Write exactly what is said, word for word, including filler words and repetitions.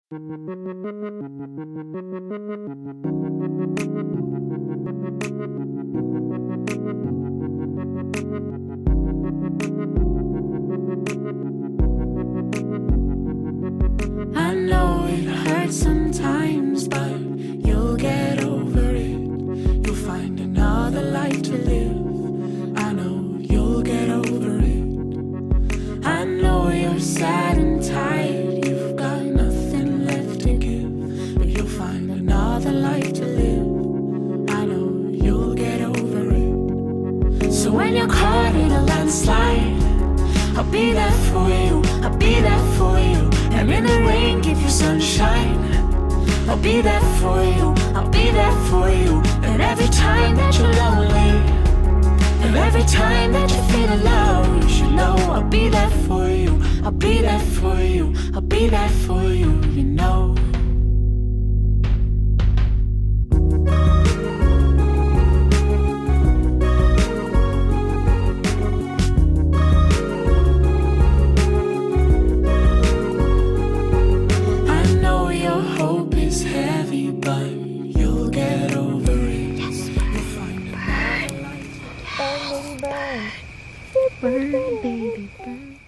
I know it hurts sometimes, but you'll get over it. You'll find another life to live. I know you'll get over it. I know you're sad and tired, you've got nothing left to give, but you'll find another life to live. I know you'll get over it. So when you're caught in a landslide, I'll be there for you, I'll be there for you. And in the rain, give you sunshine. I'll be there for you, I'll be there for you. And every time that you're lonely, and every time that you feel alone, you should know I'll be there for you, I'll be there for you, I'll be there for you, you know. Hope is heavy, but you'll get over it. Yes. You'll find another life. Burn, baby, burn. Burn, baby, burn.